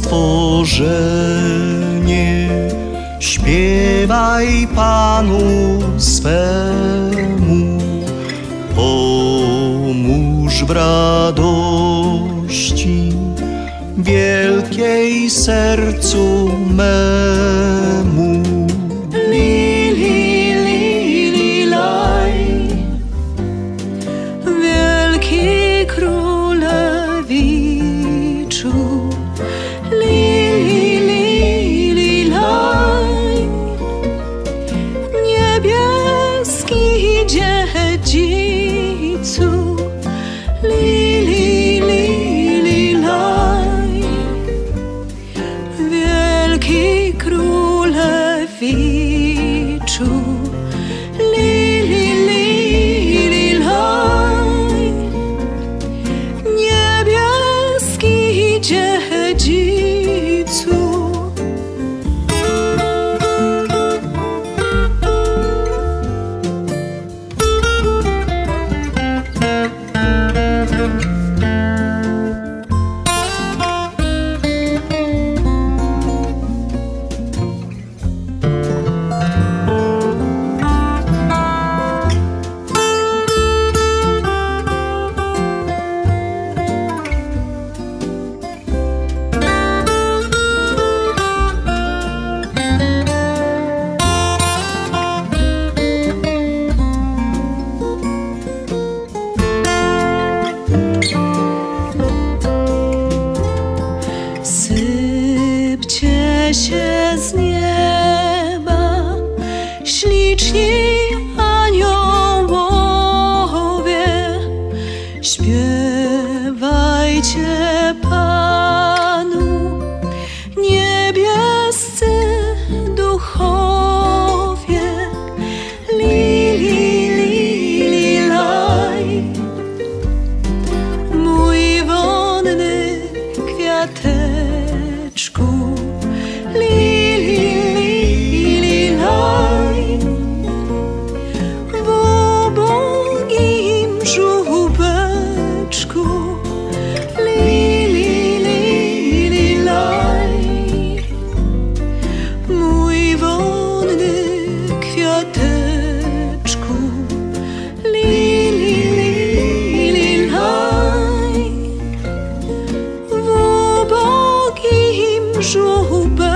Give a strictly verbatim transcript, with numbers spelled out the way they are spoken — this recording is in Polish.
stworzenie, śpiewaj Panu swemu, pomóż w radości wielkiej sercu memu. Li, li, li, li, laj. Wielki królewiczu, li, li, li, li, laj. Niebieski dziedzicu, li, li, li, li, laj. Wielki królewiczu, li, li, li, li, laj. Niebieski dziedzicu. Sypcie się z nieba śliczni aniołowie, śpiewajcie Panu niebiescy duchowie, li, li, li, li, laj. Mój wonny kwiateczku, li, li, li, li, laj. W ubogim żółbeczku, li, li, li, li, laj. Mój wonny kwiateczku, li, li, li, li, laj. W ubogim żółbeczku,